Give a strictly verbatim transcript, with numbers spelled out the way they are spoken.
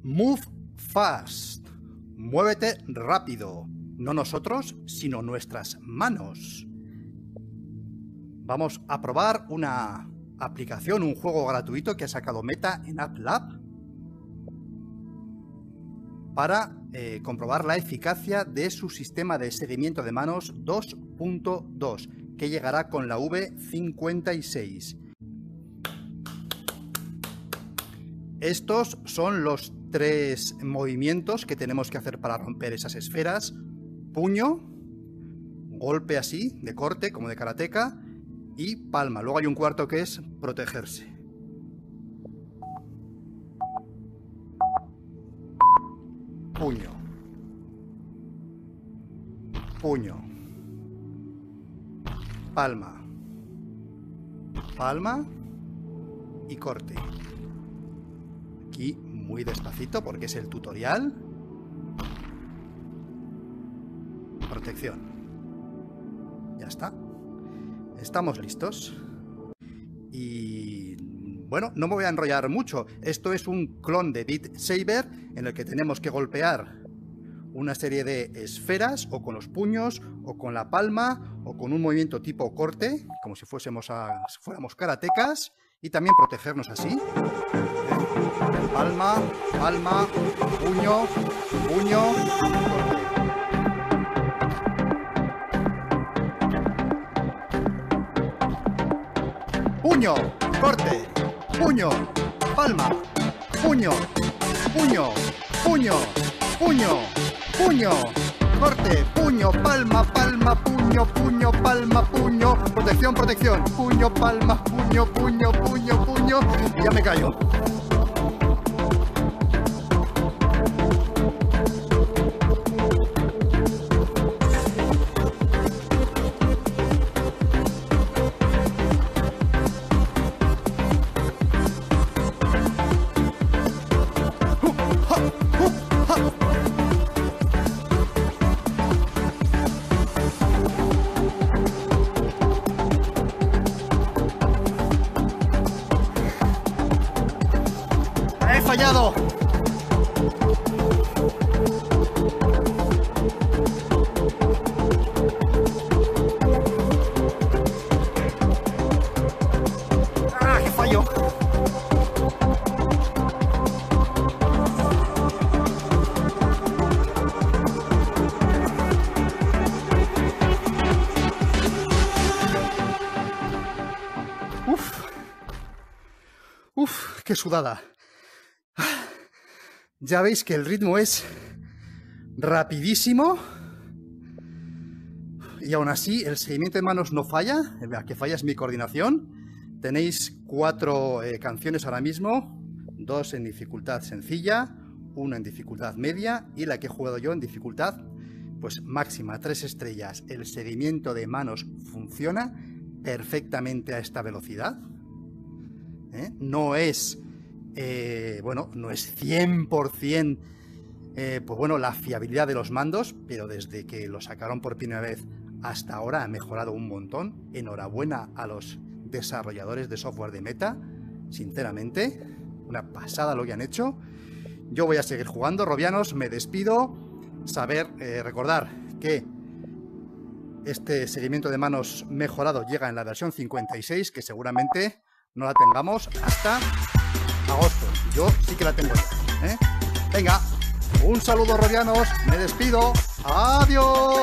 Move fast. Muévete rápido. No nosotros, sino nuestras manos. Vamos a probar una aplicación, un juego gratuito que ha sacado Meta en AppLab para eh, comprobar la eficacia de su sistema de seguimiento de manos dos punto dos, que llegará con la V cincuenta y seis. Estos son los tres movimientos que tenemos que hacer para romper esas esferas. Puño, golpe así, de corte, como de karateka, y palma. Luego hay un cuarto que es protegerse. Puño. Puño. Palma. Palma y corte. Aquí muy despacito porque es el tutorial. Protección. Ya está. Estamos listos. Y bueno, no me voy a enrollar mucho. Esto es un clon de Beat Saber en el que tenemos que golpear una serie de esferas, o con los puños, o con la palma, o con un movimiento tipo corte, como si fuésemos a, si fuéramos karatecas, y también protegernos así. Palma, palma, puño, puño, corte. Puño, corte, puño, palma, puño, puño, puño, puño, puño, corte, puño, palma, palma, puño, puño, palma, puño, protección, protección, puño, palma, puño, puño, puño, puño, y ya me callo. Fallado. ¡Ah, qué fallo! Uf. Uf, qué sudada. Ya veis que el ritmo es rapidísimo y aún así el seguimiento de manos no falla. La que falla es mi coordinación. Tenéis cuatro eh, canciones ahora mismo, dos en dificultad sencilla, una en dificultad media y la que he jugado yo en dificultad pues máxima, tres estrellas. El seguimiento de manos funciona perfectamente a esta velocidad. ¿Eh? No es... Eh, bueno, no es cien por cien eh, pues bueno, la fiabilidad de los mandos, pero desde que lo sacaron por primera vez hasta ahora ha mejorado un montón. Enhorabuena a los desarrolladores de software de Meta, sinceramente, una pasada lo que han hecho. Yo voy a seguir jugando, Robianos, me despido. Saber, eh, recordar que este seguimiento de manos mejorado llega en la versión cincuenta y seis, que seguramente no la tengamos hasta agosto. Yo sí que la tengo ya, ¿eh? Venga, un saludo, Robianos, me despido. Adiós.